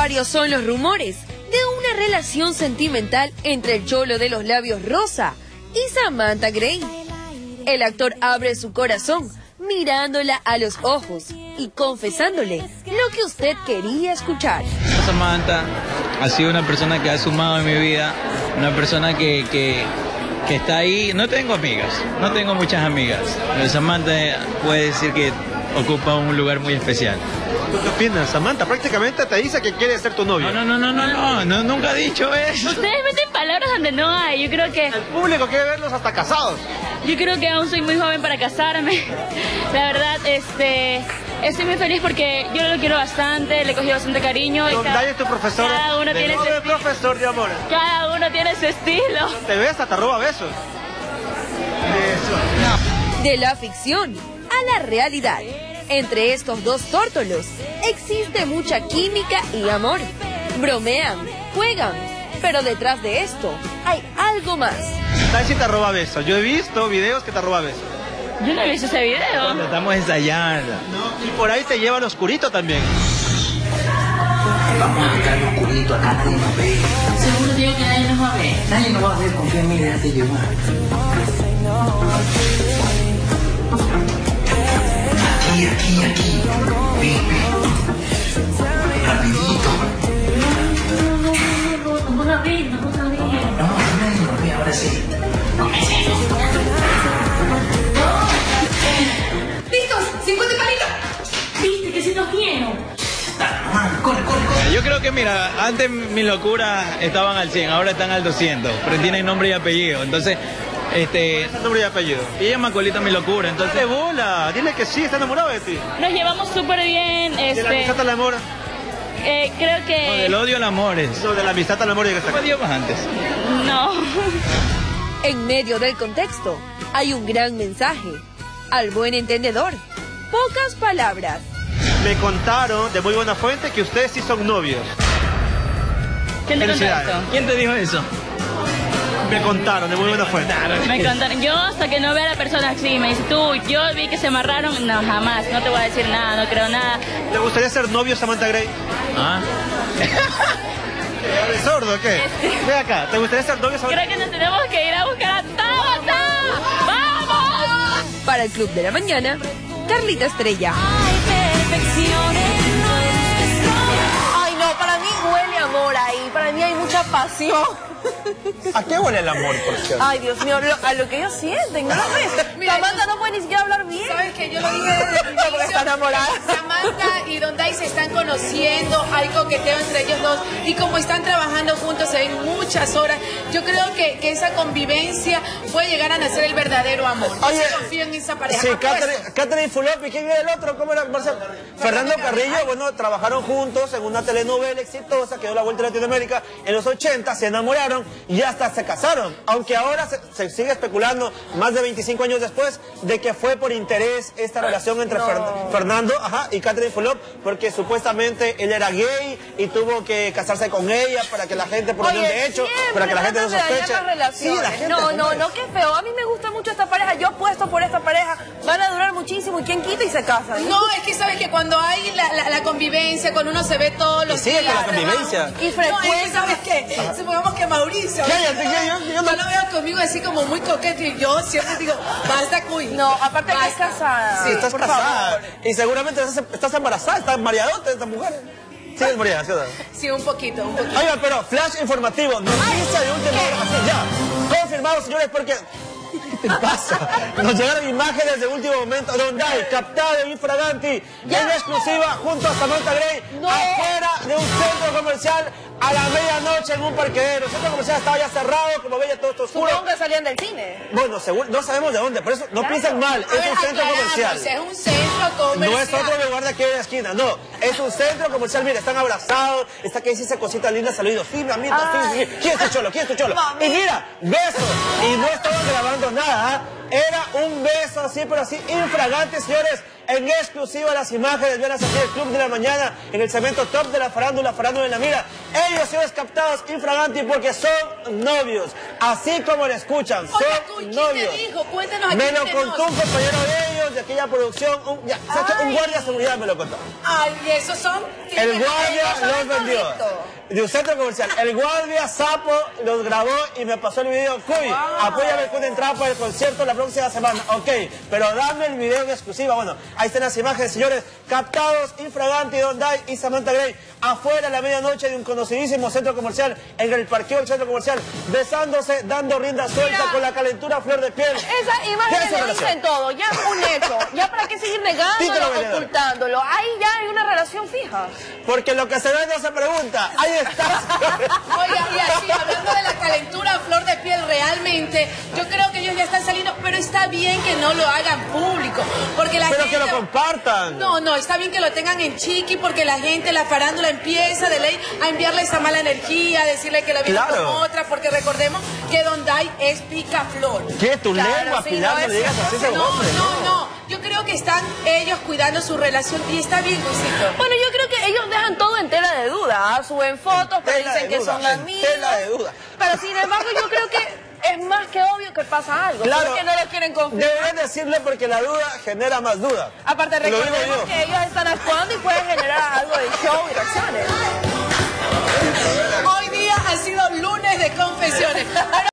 Varios son los rumores de una relación sentimental entre el cholo de los labios rosa y Samantha Gray. El actor abre su corazón mirándola a los ojos y confesándole lo que usted quería escuchar. Samantha ha sido una persona que ha sumado en mi vida, una persona que está ahí. No tengo amigas, no tengo muchas amigas, pero Samantha puede decir que ocupa un lugar muy especial. ¿Tú qué opinas? Samantha prácticamente te dice que quiere ser tu novio. No, nunca ha dicho eso. Ustedes meten palabras donde no hay. Yo creo que... El público quiere verlos hasta casados. Yo creo que aún soy muy joven para casarme. La verdad, estoy muy feliz porque yo lo quiero bastante, le he cogido bastante cariño. Dai es tu profesor. Cada uno tiene su estilo. Profesor de amor. Cada uno tiene su estilo. Te besa, te roba besos. Eso. De la ficción a la realidad. Entre estos dos tórtolos existe mucha química y amor. Bromean, juegan, pero detrás de esto hay algo más. Dai si te roba besos. Yo he visto videos que te roba besos. Yo no he visto ese video. Cuando estamos ensayando. No, y por ahí te lleva al oscurito también. Vamos a buscar al oscurito, acá nadie nos ve. Seguro digo que nadie nos va a ver. Nadie nos va a ver, confía en mí, déjate llevar. Aquí. Ven. Rapidito. No van a ver. No, nadie nos ve, ahora sí. ¡Listos! ¡50 palitos! ¿Viste que si nos quiero? Corre. Yo creo que, mira, antes mis locuras estaban al 100, ahora están al 200, pero tienen nombre y apellido. Entonces, nombre y apellido. y ella me acolita mi locura, entonces... Dale bola, dile que sí, está enamorado de ti. Nos llevamos súper bien. De la amistad al amor. Creo que... No, del odio al amor es. No, de la amistad al amor. ¿Cómo dio más antes? No. En medio del contexto hay un gran mensaje. Al buen entendedor, pocas palabras. Me contaron de muy buena fuente que ustedes sí son novios. ¿Quién te contó Felicidades. esto? ¿Quién te dijo eso? Me contaron de muy buena fuente. Me contaron. Yo hasta que no vea a la persona así, me dice tú, yo vi que se amarraron. No, jamás. No te voy a decir nada, no creo nada. ¿Te gustaría ser novio Samantha Gray? ¿Ah? ¿Eres sordo o qué? Ve acá, ¿te gustaría ser novio Samantha Creo que nos tenemos que ir a buscar a Tabata. ¡Vamos! Para el Club de la Mañana, Carlita Estrella. Ay, no, para mí huele amor ahí. Para mí hay mucha pasión. ¿A qué huele el amor, por cierto? Ay, Dios mío, a lo que ellos sienten, ¿no lo ves? Mira, Samantha no puede ni siquiera hablar bien. ¿Sabes qué? Yo lo dije desde el inicio. Porque está enamorada. Samantha y Don Dai se están conociendo, hay coqueteo entre ellos dos y como están trabajando juntos se ven muchas horas. Yo creo que esa convivencia puede llegar a nacer el verdadero amor. Oye, Yo confío en esa pareja. Sí, Apuesto. Catherine Fulop, ¿y quién era el otro? ¿Cómo era? Marcelo? Fernando Carrillo, bueno, trabajaron juntos en una telenovela exitosa que dio la vuelta a Latinoamérica en los 80, se enamoraron y hasta se casaron, aunque ahora se sigue especulando, más de 25 años después, de que fue por interés esta relación entre Fernando y Catherine Fulop, porque supuestamente él era gay y tuvo que casarse con ella para que la gente, por unión de hecho, para que la gente no sospeche. Sí, la gente no, qué feo. A mí me gusta mucho esta pareja. Yo apuesto por esta pareja. Van a durar muchísimo y quién quita y se casan. No, es que sabes que cuando hay la convivencia, cuando uno se ve todos los días. Sí, con la convivencia. No, Y es que frecuencia. sabes que supongamos que Mauricio. Cállate, yo Yo lo veo conmigo así como muy coqueto y yo siempre digo, basta cuy. No, aparte que es Basta. casada. Sí, estás por casada. favor. Y seguramente estás embarazada, estás mareadota esta mujer. Sí, es mareada, ciudad. Sí, un poquito. Oiga, pero flash informativo, noticia de última hora. Así, ya. Confirmado, señores, porque... ¿Qué te pasa? Nos llegaron imágenes de último momento. Don Dai, captado infraganti, en exclusiva, junto a Samantha Gray, afuera de un centro comercial a la medianoche en un parqueadero. El centro comercial estaba ya cerrado, como veía todo esto oscuro. Supongo que salían del cine. Bueno, no sabemos de dónde, por eso no piensen mal, A es ver, un centro comercial. Es un centro comercial. No es otro lugar de aquí en la esquina, no. Es un centro comercial, mira, están abrazados, está que dice cositas lindas al oído. Sí, mi amita, sí. ¿Quién es tu cholo? ¿Quién es tu cholo? Mami. Y mira, besos. Y no estaban grabando nada, era un beso así, pero así infragante, señores. En exclusiva las imágenes, vean aquí el Club de la Mañana, en el segmento top de la farándula en la mira. Ellos, señores, captados infraganti porque son novios. Así como lo escuchan, son Oye, ¿quién novios. te dijo? Cuéntanos aquí. Me lo contó un compañero de ellos, de aquella guardia de producción, un guardia de seguridad me lo contó. Ay, y esos son... El guardia los vendió. De un centro comercial. El guardia sapo los grabó y me pasó el video. Cuy, apóyame con entrada para el concierto la próxima semana. Ok, pero dame el video en exclusiva. Bueno, ahí están las imágenes, señores. Captados Infraganti, Dondai y Samantha Gray afuera a la medianoche de un conocidísimo centro comercial, en el parqueo del centro comercial, besándose, dando rienda suelta con la calentura a flor de piel. Esas imágenes le dicen todo, ya es un hecho. Ya para qué seguir negándolo, ocultándolo. Ahí ya hay una relación fija. Porque lo que se ve no se pregunta. Ahí está. Oiga, y así, hablando de la calentura a flor de piel, realmente, yo creo que ellos ya están saliendo, pero está bien que no lo hagan público, porque la gente... Pero que lo compartan. No, está bien que lo tengan en chiqui, porque la gente, la farándula empieza de ley a enviarle esa mala energía, a decirle que lo viene con otra, porque recordemos que Dondai es picaflor. ¿Qué? ¿Tu lengua, Pilar? No le digas así a ese hombre. No, yo creo que están ellos cuidando su relación y está bien, Luisito. Bueno, yo creo que ellos dejan todo en tela de duda, suben fotos, pero dicen que son amigos. Tela de duda. Pero sin embargo, yo creo que es más que obvio que pasa algo. Claro. Porque no lo quieren confirmar. Deberían decirle porque la duda genera más duda. Aparte, recordemos que ellos están actuando y pueden generar algo de show y reacciones. Hoy día ha sido lunes de confesiones.